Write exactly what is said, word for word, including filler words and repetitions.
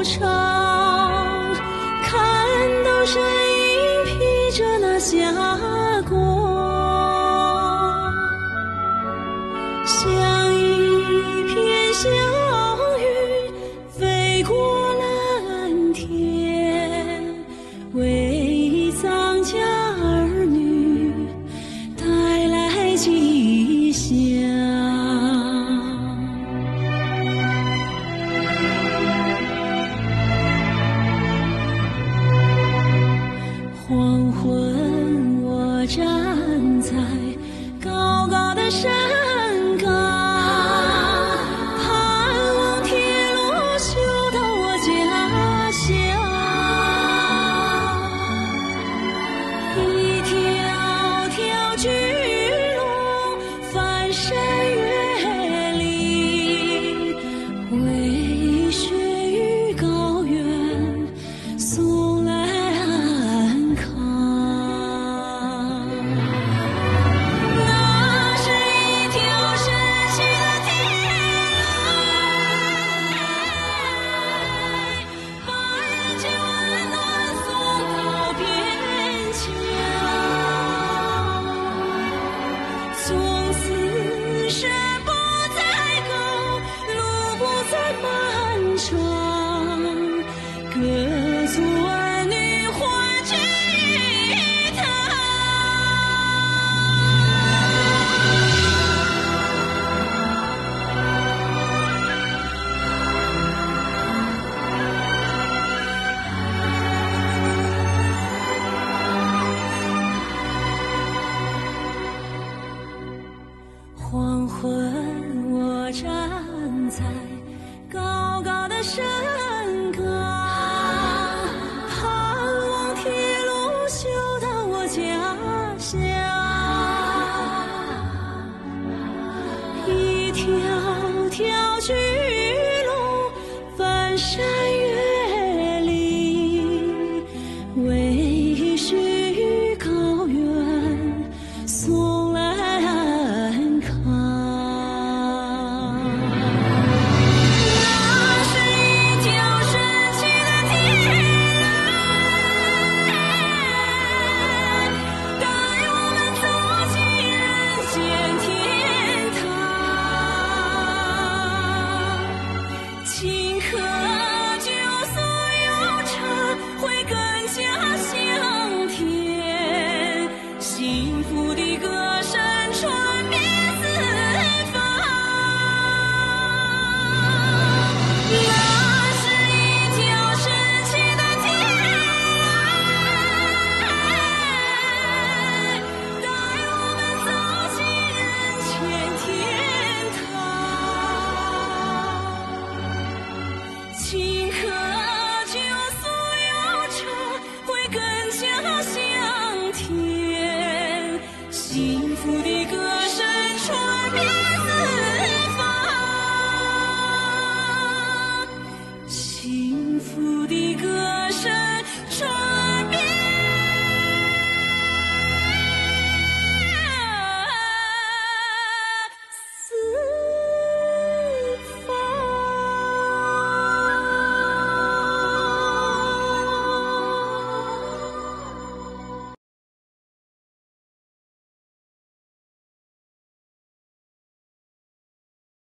长，看到身影披着那霞光，像一片小云飞过蓝天，为藏家儿女带来吉祥。黄昏，我站在高高的山岗，盼望铁路修到我家乡。一条条巨龙翻山越岭，为雪与高原送来安康。那是一条神奇的铁路，把人间温暖送到边疆。从此山不再高，路不再漫长，各族儿女欢聚一堂。黄昏，我站在高高的山岗，盼望铁路修到我家乡。一条条巨龙翻山越岭，为雪与高原送来安康。那是一条神奇的铁路，带我们走进人间天堂。情和酒所有茶，会更加香甜，幸福的歌声传遍四方。那是一条神奇的铁路，带我们走进人间天堂。情和酒所有茶，会更加香甜，幸福的歌声传遍四方，幸福的歌声传